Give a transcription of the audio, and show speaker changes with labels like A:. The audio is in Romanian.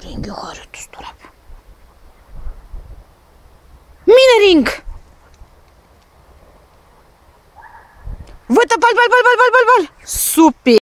A: Ring, eu hară tu stura. Mine ring! Vătă, bal! Super!